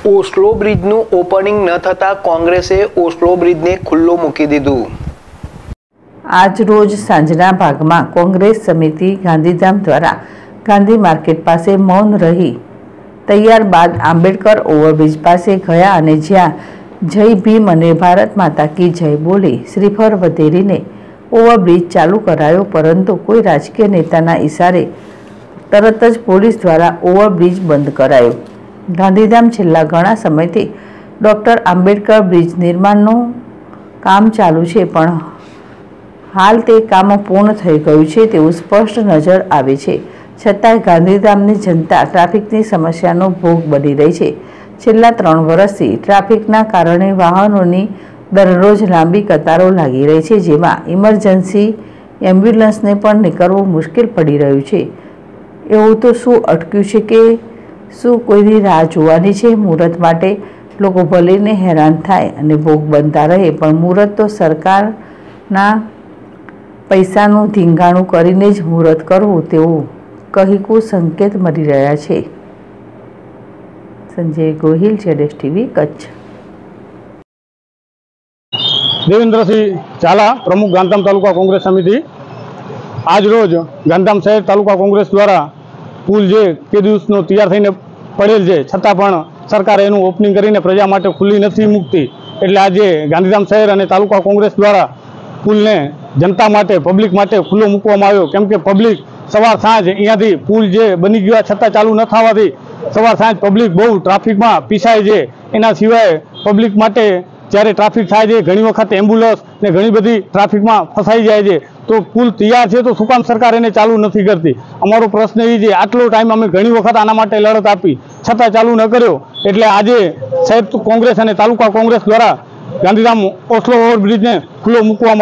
Oslo બ્રિજનું opening ન થતાં કોંગ્રેસે ઓસ્લો બ્રિજને ખુલ્લો મૂકી દીધું। આજ રોજ સાંજના ભાગમાં કોંગ્રેસ સમિતિ ગાંધીધામ દ્વારા ગાંધી માર્કેટ પાસે મૌન રહી તૈયાર બાદ આંબેડકર ઓવરબ્રિજ પાસે ગયા અને જ્યાં જય ભીમ અને ભારત માતા કી જય બોલી શ્રીફળ વધેરીને ઓવરબ્રિજ ચાલુ કરાયો, પરંતુ કોઈ રાજકીય નેતાના ઇશારે તરત જ પોલીસ દ્વારા ઓવરબ્રિજ બંધ કરાયો। ગાંધીધામ છેલ્લા ઘણા સમયથી ડૉક્ટર આંબેડકર બ્રિજ નિર્માણનું કામ ચાલુ છે, પણ હાલ તે કામ પૂર્ણ થઈ ગયું છે તેવું સ્પષ્ટ નજર આવે છે। છતાંય ગાંધીધામની જનતા ટ્રાફિકની સમસ્યાનો ભોગ બની રહી છે। છેલ્લા 3 વર્ષથી ટ્રાફિકના કારણે વાહનોની દરરોજ લાંબી કતારો લાગી રહી છે, જેમાં ઇમરજન્સી એમ્બ્યુલન્સને પણ નીકળવું મુશ્કેલ પડી રહ્યું છે। એવું તો શું અટક્યું છે કે શું કોઈની રાહ જોવાની છે? મુહૂર્ત માટે લોકો ભલેને હેરાન થાય અને ભોગ બનતા રહે, પણ મુહૂર્ત તો સરકારના પૈસાનું ધીંગાણું કરીને જ મુહૂર્ત કરવું તેવું કહીકું સંકેત મળી રહ્યા છે। સંજય ગોહિલ, જેડેશ ટીવી, કચ્છ। દેવેન્દ્રસિંહ ઝાલા, પ્રમુખ ગાંધીધામ તાલુકા કોંગ્રેસ સમિતિ। આજ રોજ ગાંધીધામ શહેર તાલુકા કોંગ્રેસ દ્વારા પુલ જે કે દિવસનો તૈયાર થઈને પડેલ છે, છતાં પણ સરકારે એનું ઓપનિંગ કરીને પ્રજા માટે ખુલ્લી નથી મૂકતી, એટલે આજે ગાંધીધામ શહેર અને તાલુકા કોંગ્રેસ દ્વારા પુલને જનતા માટે, પબ્લિક માટે ખુલ્લો મૂકવામાં આવ્યો। કેમ કે પબ્લિક સવાર સાંજ અહીંયાથી પુલ જે બની ગયા છતાં ચાલુ ન થવાથી સવાર સાંજ પબ્લિક બહુ ટ્રાફિકમાં પીસાય છે। એના સિવાય પબ્લિક માટે જ્યારે ટ્રાફિક થાય છે, ઘણી વખત એમ્બ્યુલન્સ ને ઘણી બધી ટ્રાફિકમાં ફસાઈ જાય છે। તો પુલ તૈયાર છે તો શું કામ સરકાર એને ચાલુ નથી કરતી? અમારો પ્રશ્ન એ છે, આટલો ટાઈમ અમે ઘણી વખત આના માટે લડત આપી છતાં ચાલુ ન કર્યો, એટલે આજે શહેર કોંગ્રેસ અને તાલુકા કોંગ્રેસ દ્વારા ગાંધીધામ ઓસ્લો ઓવરબ્રિજને ખુલ્લો મૂકવામાં